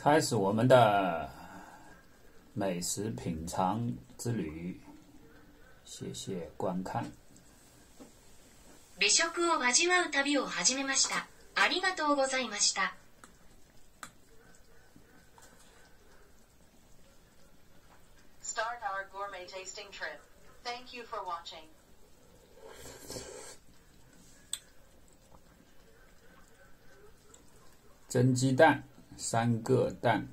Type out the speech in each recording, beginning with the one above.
开始我们的美食品尝之旅，谢谢观看。 美食を味わう旅を始めました。ありがとうございました。 Start our gourmet tasting trip. Thank you for watching. 蒸鸡蛋，3个蛋。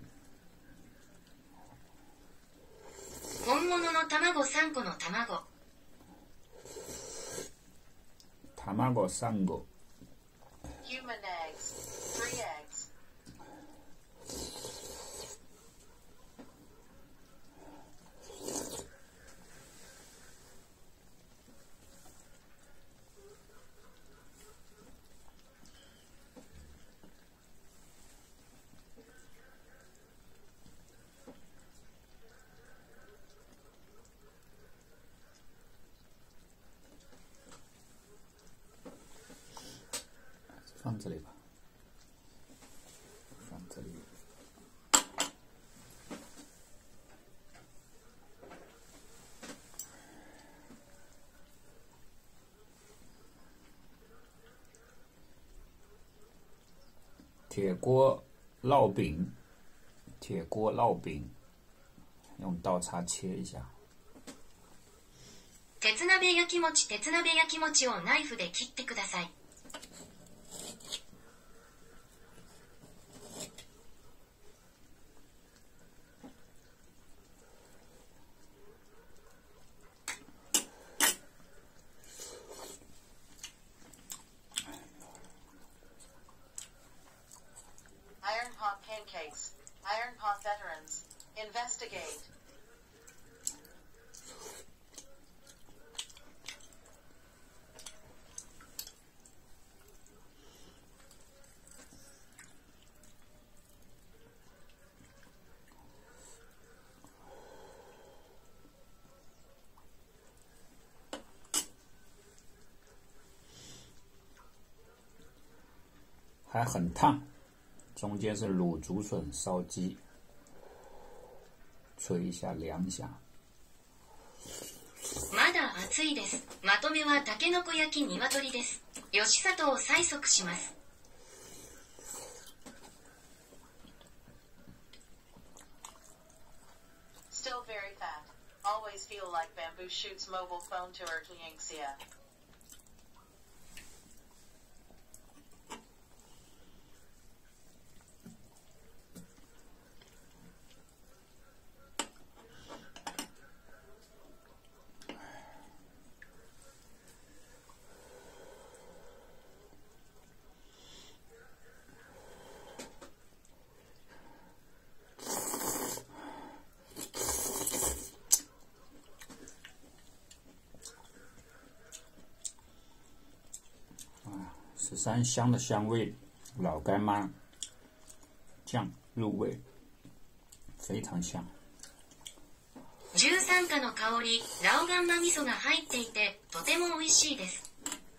本物の卵3個の卵。 卵3個。 Human eggs. 3 eggs. 放这里吧，放这里。铁锅烙饼，铁锅烙饼，用刀叉切一下。 鉄鍋焼き餅、鉄鍋焼き餅をナイフで切ってください。 Iron pot pancakes. Iron pot veterans. Investigate. 还很烫，中间是卤竹笋烧鸡，吹一下凉一下。 まだ熱いです。まとめはタケノコ焼き鶏です。吉里を催促します。 Still very fat. Always feel like bamboo shoots mobile phone to Ertlianxia. 13香的香味，老干妈酱入味，非常香。 13香の香り、ラオガンマ味噌が入っていて、とても美味しいです。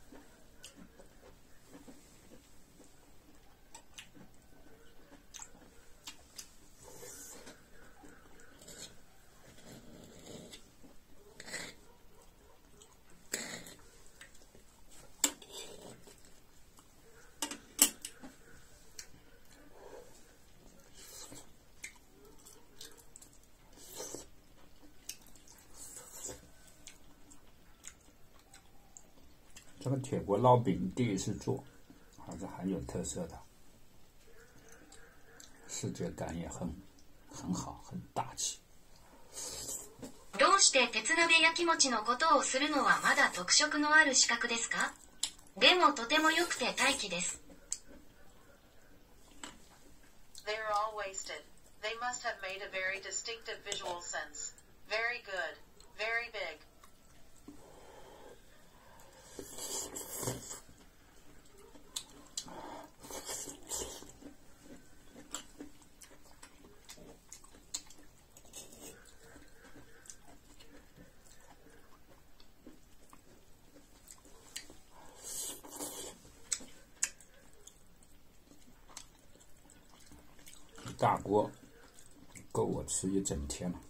这个铁锅烙饼第一次做，还是很有特色的，视觉感也很好，很大气。 どうして鉄鍋焼き餅のことをするのはまだ特色のある資格ですか？でもとても良くて大気です。 They are all wasted. They must have made a very distinctive visual sense. Very good. Very big. 大锅够我吃一整天了。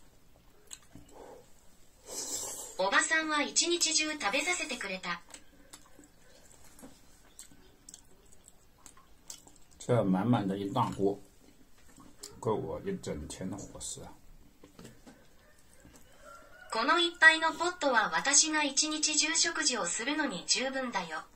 おばさんは一日中食べさせてくれた。 这满满的一大锅，够我一整天的伙食啊！ このいっぱいのポットは私が一日中食事をするのに十分だよ。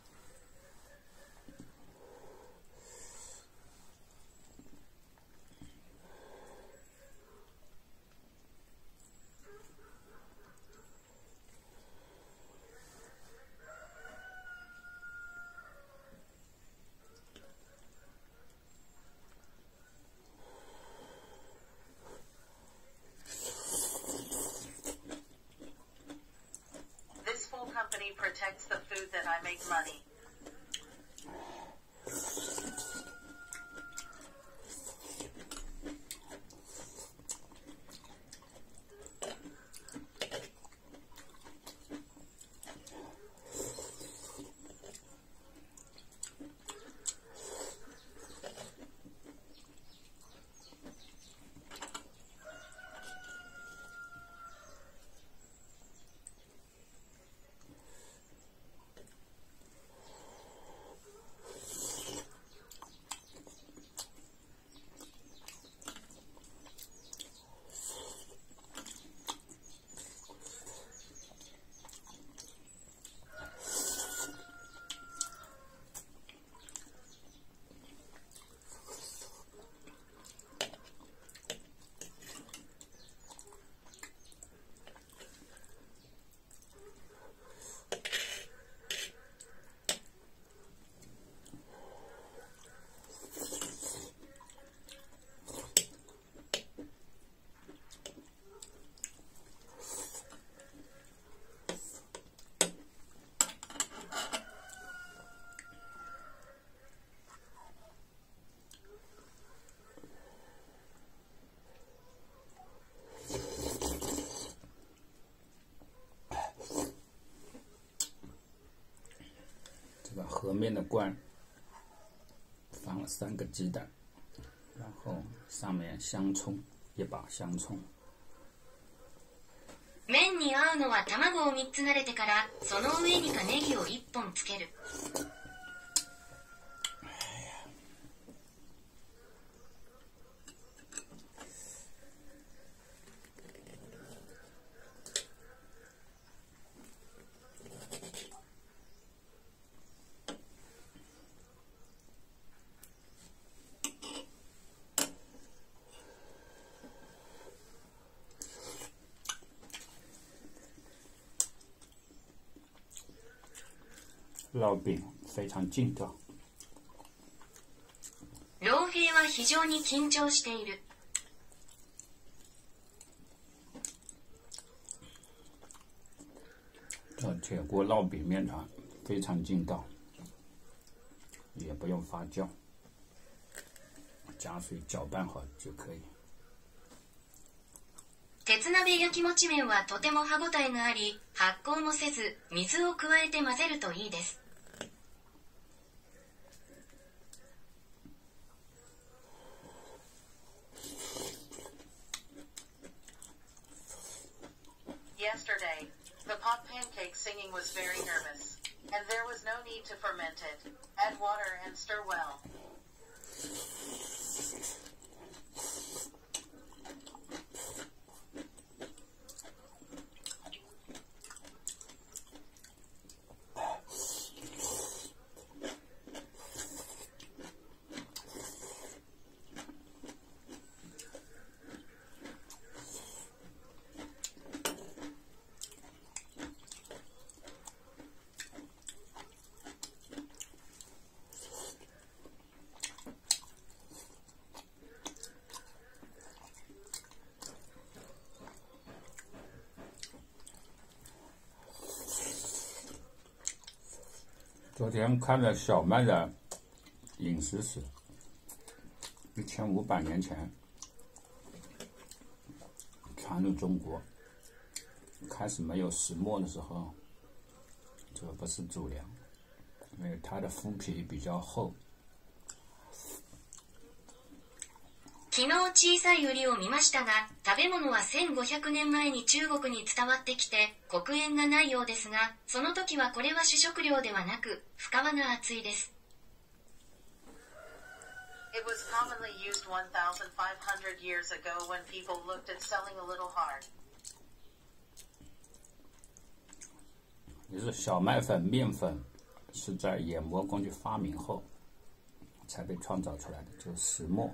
Company protects the food that I make money. 和面的罐放了3个鸡蛋，然后上面香葱1把香葱。 麺に合うのは卵を3つ撫でてからその上にかネギを1本つける。 烙饼非常劲道。 老兵は非常に緊張している。 这铁锅烙饼面团非常劲道，也不用发酵，加水搅拌好就可以。 鉄鍋焼きもち麺はとても歯ごたえがあり、発酵もせず水を加えて混ぜるといいです。 Yesterday, the pot pancake singing was very nervous, and there was no need to ferment it. Add water and stir well. 昨天看了小麦的饮食史，1500年前传入中国，开始没有石磨的时候，这个不是主粮，因为它的麸皮比较厚， 昨日小さい売りを見ましたが、食べ物は1500年前に中国に伝わってきて、黒煙がないようですが、その時はこれは主食料ではなく、深輪が熱いです。 It was commonly used 1,500 years ago when people looked at selling a little hard. 也是小麦粉、面粉是在研磨工具发明后才被创造出来的，就是石磨。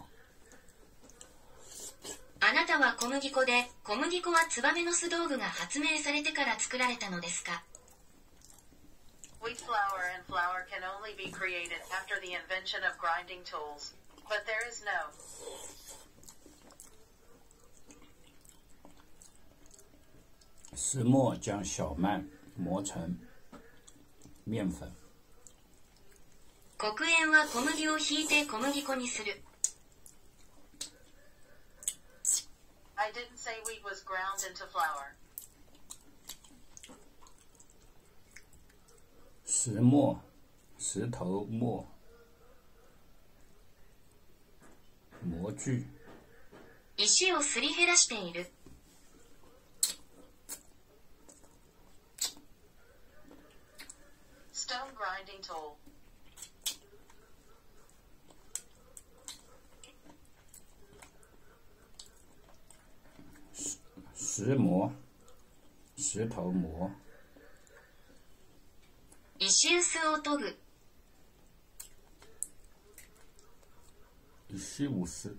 あなたは小麦粉で、小麦粉はツバメの巣道具が発明されてから作られたのですか？ Wheat flour and flour can only be created after the invention of grinding tools, but there is no. 石磨将小麦磨成面粉。 黒煙は小麦をひいて小麦粉にする。 I didn't say wheat was ground into flour. 石磨，石头磨，模具。 石をすり減らしている。 Stone grinding tool. 石磨，石头磨。 石臼を研ぐ。 石臼丝。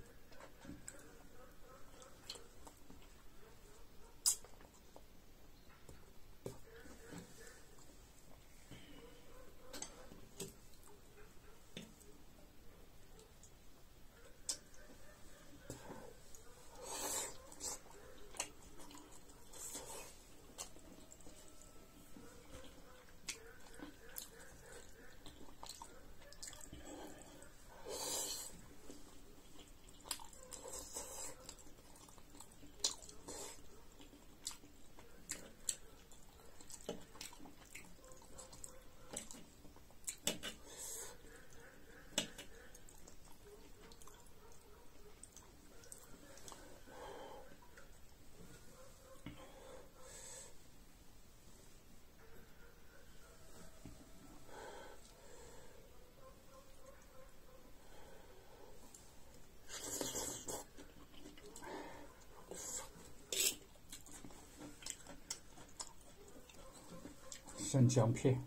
生姜片。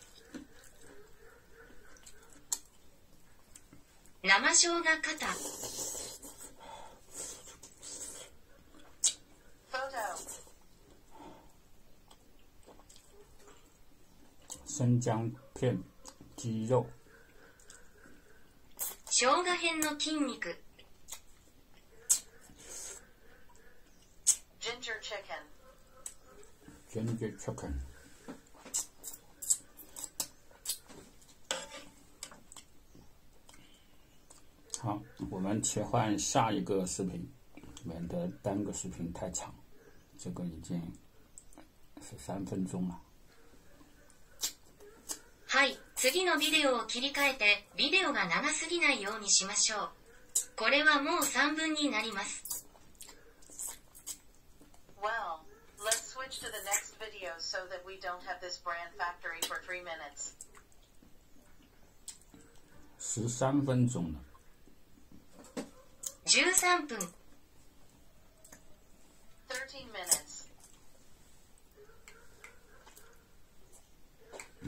生姜片。 生姜片、鸡肉。 生姜片の筋肉。 Ginger chicken. Ginger chicken。好，我们切换下一个视频，免得单个视频太长。这个已经13分钟了。 はい、次のビデオを切り替えて、ビデオが長すぎないようにしましょう。これはもう3分になります。 Well, let's switch to the next video so that we don't have this brand factory for 3 minutes. 13分钟了。 13分。